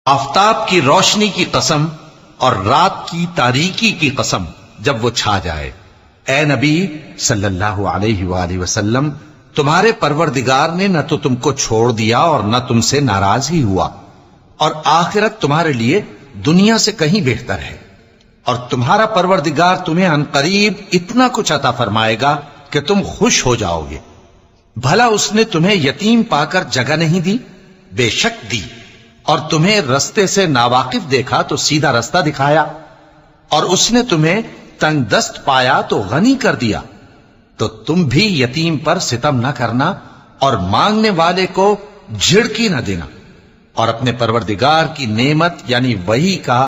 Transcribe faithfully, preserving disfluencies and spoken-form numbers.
आफताब की रोशनी की कसम और रात की तारीकी की कसम जब वो छा जाए। ए नबी सल्लल्लाहु अलैहि वसल्लम, तुम्हारे परवरदिगार ने न तो तुमको छोड़ दिया और न तुमसे नाराज ही हुआ, और आखिरत तुम्हारे लिए दुनिया से कहीं बेहतर है। और तुम्हारा परवरदिगार तुम्हें अनकरीब इतना कुछ अता फरमाएगा कि तुम खुश हो जाओगे। भला उसने तुम्हें यतीम पाकर जगह नहीं दी? बेशक दी। और तुम्हें रस्ते से नावाकिफ देखा तो सीधा रास्ता दिखाया, और उसने तुम्हें तंगदस्त पाया तो गनी कर दिया। तो तुम भी यतीम पर सितम न करना और मांगने वाले को झिड़की न देना, और अपने परवरदिगार की नेमत यानी वही का